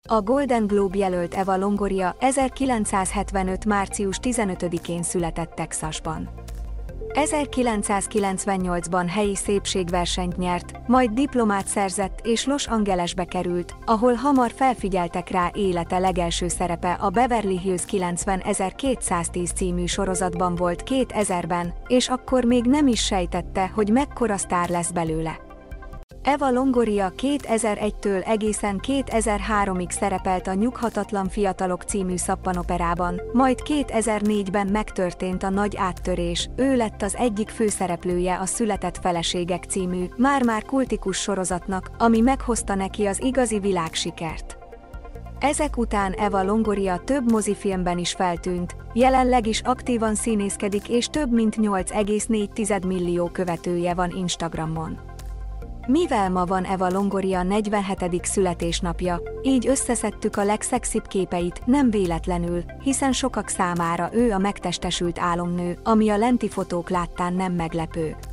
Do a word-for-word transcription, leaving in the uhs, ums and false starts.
A Golden Globe jelölt Eva Longoria ezerkilencszázhetvenöt. március tizenötödikén született Texasban. ezerkilencszázkilencvennyolcban helyi szépségversenyt nyert, majd diplomát szerzett és Los Angelesbe került, ahol hamar felfigyeltek rá. Élete legelső szerepe a Beverly Hills kilencvenezer-kétszáztíz című sorozatban volt kétezerben, és akkor még nem is sejtette, hogy mekkora sztár lesz belőle. Eva Longoria kétezer-egytől egészen kétezer-háromig szerepelt a Nyughatatlan fiatalok című szappanoperában, majd kétezer-négyben megtörtént a nagy áttörés, ő lett az egyik főszereplője a Született feleségek című, már-már kultikus sorozatnak, ami meghozta neki az igazi világsikert. Ezek után Eva Longoria több mozifilmben is feltűnt, jelenleg is aktívan színészkedik és több mint nyolc egész négy millió követője van Instagramon. Mivel ma van Eva Longoria negyvenhetedik születésnapja, így összeszedtük a legszexibb képeit, nem véletlenül, hiszen sokak számára ő a megtestesült álomnő, ami a lenti fotók láttán nem meglepő.